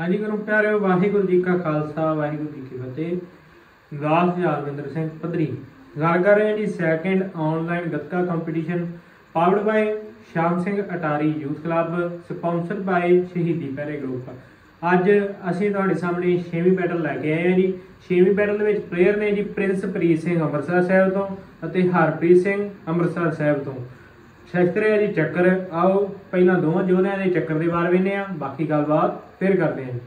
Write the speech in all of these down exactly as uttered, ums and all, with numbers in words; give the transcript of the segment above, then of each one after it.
हाँ जी गुरु प्यारे, वाहिगुरू जी का खालसा वाहिगुरू जी की फतेह। दास यादविंदर सिंह पधरी गल कर रहे हैं जी second online Gatka competition powered by Shyam Singh Attari youth club, sponsored by Shaheedi Pehre group. अज असीं तुहाडे सामने छेवीं बैटल लैके आए हैं जी। छेवीं बैटल दे विच प्लेयर ने जी प्रिंस प्रीत सिंह अमृतसर साहिब तो अते हरप्रीत सिंह अमृतसर साहिब तो। शस्त्र है जी चक्कर। आओ पहला दोवां योद्धियां दे चक्कर दे बारे वेखने आ, बाकी गलबात फिर करते हैं।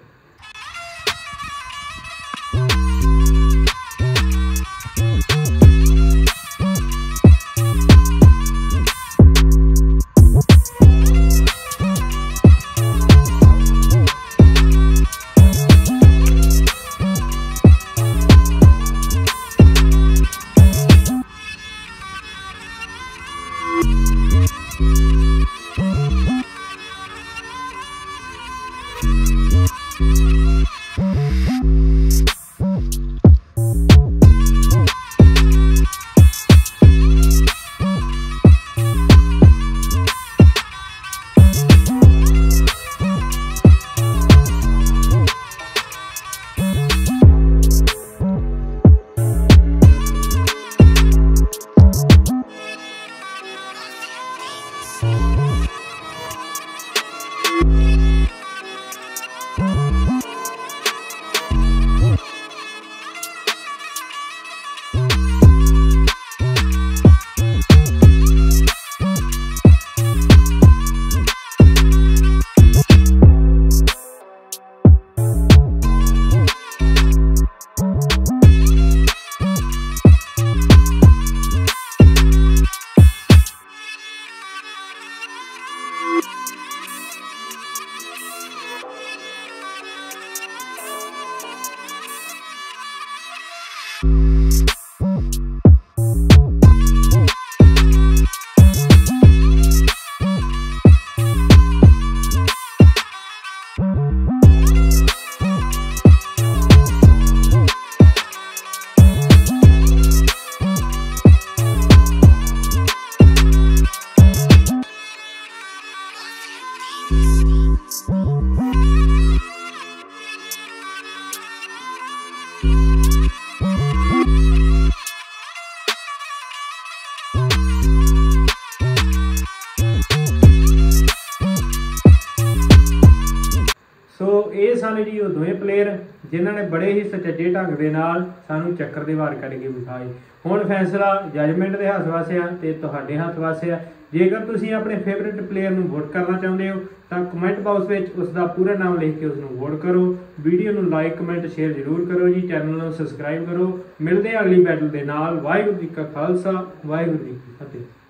सो ये सन जी वो दोवें प्लेयर जिन्होंने बड़े ही सुचज्जे ढंग के नाल सानू चक्कर दे वार करके विखाए। हुण फैसला जजमेंट के हथ वासे आ ते तुहाडे हथ वासे आ। जेकर तुसीं अपने फेवरेट प्लेयर नूं वोट करना चाहुंदे हो तां कमेंट बॉक्स विच उसका पूरा नाम लिख के उसनूं वोट करो। वीडियो नूं लाइक कमेंट शेयर जरूर करो जी। चैनल नूं सबसक्राइब करो। मिलदे अगली बैटल दे नाल। वाहिगुरू जी का खालसा वाहिगुरू जी की फतेह।